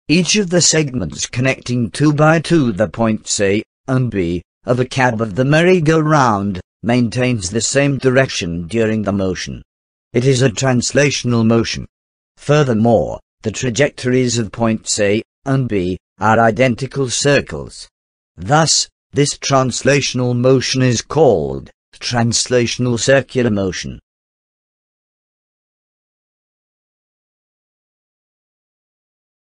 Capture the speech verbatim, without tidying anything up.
Each of the segments connecting two by two the points A and B of a cab of the merry-go-round maintains the same direction during the motion. It is a translational motion. Furthermore, the trajectories of points A and B are identical circles. Thus, this translational motion is called translational circular motion.